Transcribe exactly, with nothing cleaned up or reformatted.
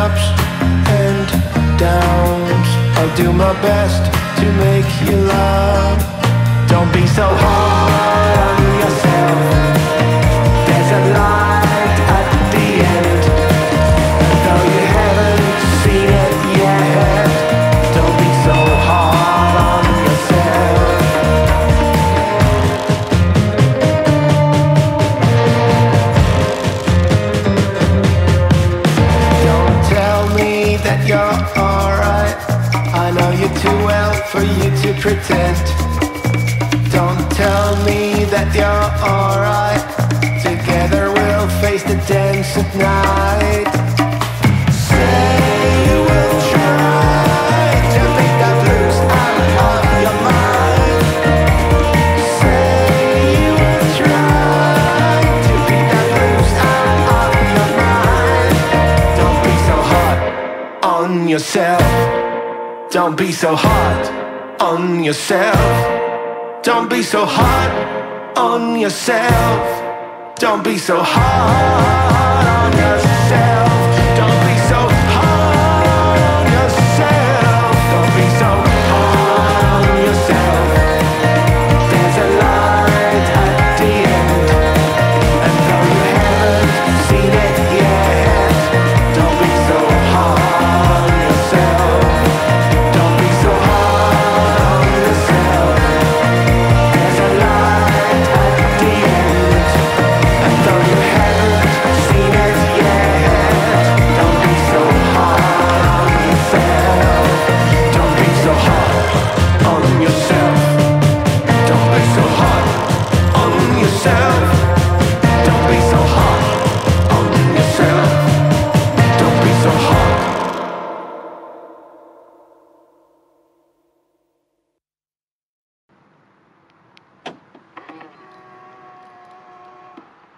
ups and downs. I'll do my best to make you laugh. Don't be so hard on yourself. There's a light at the end, though you haven't seen it yet. Don't be so hard on yourself. Don't tell me that you're alright. I know you too well for you to pretend. Don't tell me that you're alright. Together we'll face the dance at night. Say you will try to beat the blues out of your mind. Say you will try to beat the blues out of your mind. Don't be so hard on yourself. Don't be so hard on yourself. Don't be so hard on yourself. Don't be so hard.